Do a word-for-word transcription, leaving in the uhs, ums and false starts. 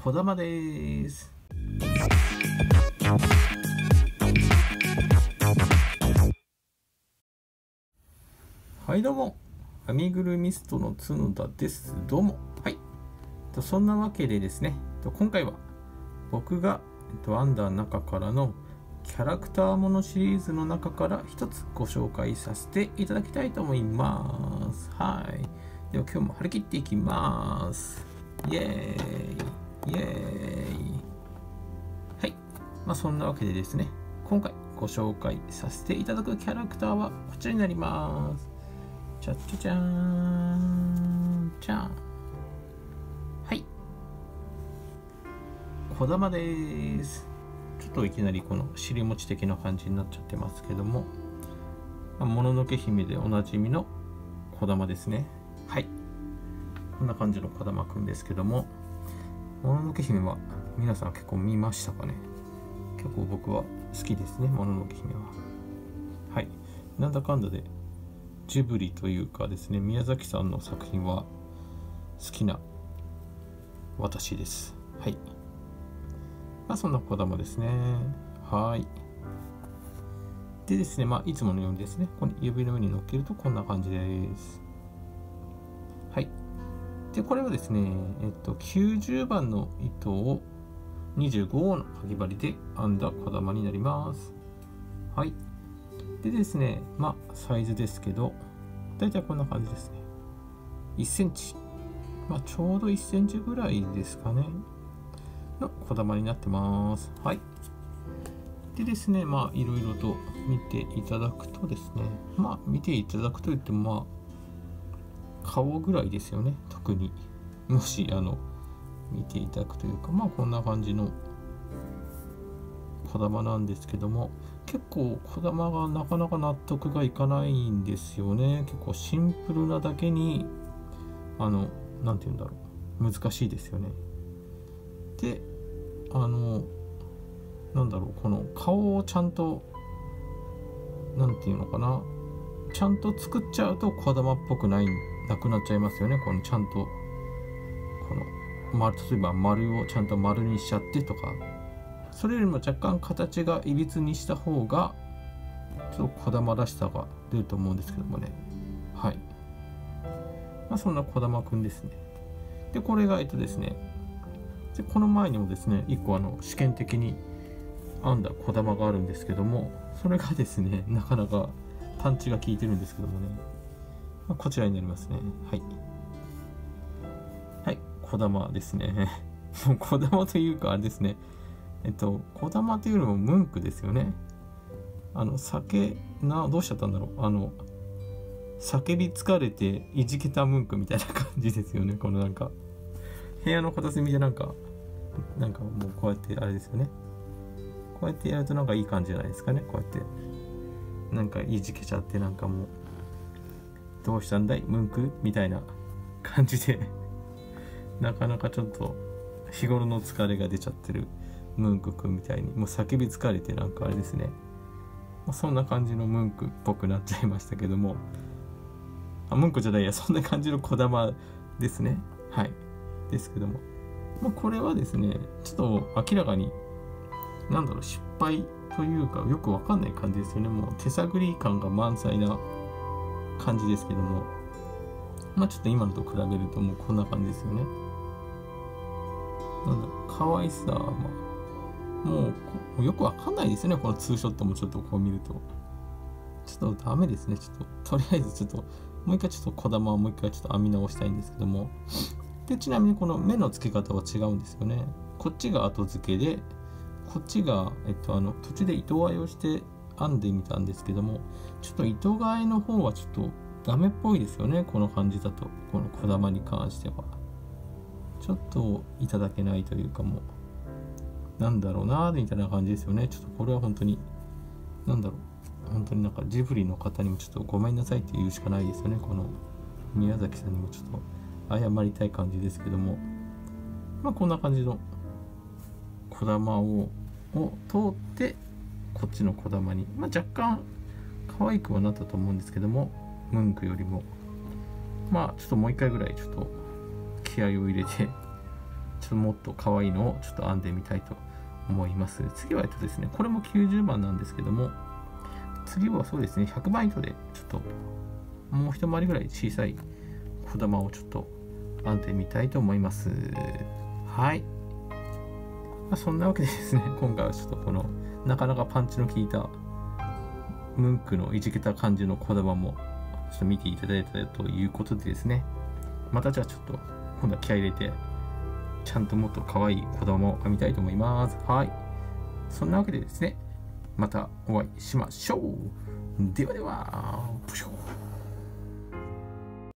こだまです。はいどうも、アミグルミストの角田です。どうも。はい。そんなわけでですね、今回は僕が編んだ中からのキャラクターものシリーズの中から一つご紹介させていただきたいと思います。はい。では今日も張り切っていきます。イエーイイエーイ。はい。まあそんなわけでですね、今回ご紹介させていただくキャラクターはこちらになります。チャッチャチャーンチャン。はい。こだまです。ちょっといきなりこの尻餅的な感じになっちゃってますけども、もののけ姫でおなじみのこだまですね。はい。こんな感じのこだまくんですけども、もののけ姫は皆さん結構見ましたかね。結構僕は好きですね、もののけ姫は。はい。なんだかんだでジブリというかですね、宮崎さんの作品は好きな私です。はい。まあそんなこだまですね。はい。でですね、まあいつものようにですね、ここに指の上に乗っけるとこんな感じです。はい。で、これはですね、えっと、きゅうじゅうばんの糸をにじゅうごのかぎ針で編んだこだまになります。はい。でですね、まあサイズですけど、だいたいこんな感じですね。いっセンチ。まあちょうどいっセンチぐらいですかね。のこだまになってます。はい。でですね、まあいろいろと見ていただくとですね、まあ見ていただくといってもまあ顔ぐらいですよね。特にもしあの見ていただくというか、まあこんな感じのこだまなんですけども、結構こだまがなかなか納得がいかないんですよね。結構シンプルなだけにあのなんて言うんだろう、難しいですよね。で、あのなんだろう、この顔をちゃんとなんていうのかな、ちゃんと作っちゃうとこだまっぽくないなくなっちゃいますよね。このちゃんとこの、ま、例えば丸をちゃんと丸にしちゃってとか、それよりも若干形がいびつにした方がちょっとこだまらしさが出ると思うんですけどもね。はい。まあそんなこだまくんですね。でこれがえっとですね、でこの前にもですね、いっこあの試験的に編んだこだまがあるんですけども、それがですね、なかなかパンチが効いてるんですけどもね、まあ、こちらになりますね。はいはい、こだまですね。もうこだまというかあれですね、えっとこだまというよりもムンクですよね。あの酒などうしちゃったんだろう、あの叫び疲れていじけたムンクみたいな感じですよね。このなんか部屋の片隅でなんかなんかもうこうやってあれですよね、こうやってやるとなんかいい感じじゃないですかね。こうやってなんかいじけちゃって、なんかもうどうしたんだいムンクみたいな感じでなかなかちょっと日頃の疲れが出ちゃってるムンクくんみたいに、もう叫び疲れてなんかあれですね、そんな感じのムンクっぽくなっちゃいましたけども、あムンクじゃないや、そんな感じのこだまですね。はいですけども、まあ、これはですね、ちょっと明らかになんだろう、失敗というかよくわかんない感じですよね。もう手探り感が満載な感じですけども、まあちょっと今のと比べるともうこんな感じですよね。なんだろう、可愛さ、まあ、もうよくわかんないですよね。このツーショットもちょっとこう見るとちょっとダメですね。ちょっととりあえずちょっともう一回ちょっとこだまをもう一回ちょっと編み直したいんですけども、でちなみにこの目の付け方は違うんですよね。こっちが後付けで、こっちが、えっと、あの途中で糸替えをして編んでみたんですけども、ちょっと糸替えの方はちょっとダメっぽいですよね。この感じだと、このこだまに関してはちょっといただけないというか、もうなんだろうなーみたいな感じですよね。ちょっとこれは本当になんだろう、本当になんかジブリの方にもちょっとごめんなさいって言うしかないですよね。この宮崎さんにもちょっと謝りたい感じですけども、まあこんな感じのこだまをを通ってこっちのこだまに、まあ、若干可愛くはなったと思うんですけども、ムンクよりもまあちょっともう一回ぐらいちょっと気合を入れてちょっっともっと可愛いのをちょっと編んでみたいと思います。次はえっとですね、これもきゅうじゅうばんなんですけども、次はそうですね、ひゃくばん糸でちょっともう一回りぐらい小さい小玉をちょっと編んでみたいと思います。はい。まあ、そんなわけでですね、今回はちょっとこのなかなかパンチの効いたムンクのいじけた感じの小玉もちょっと見ていただいたということでですね、またじゃあちょっと今度は気合い入れてちゃんともっと可愛い子供を編みたいと思います。はい。そんなわけでですね、またお会いしましょう。ではでは、ぷしょー。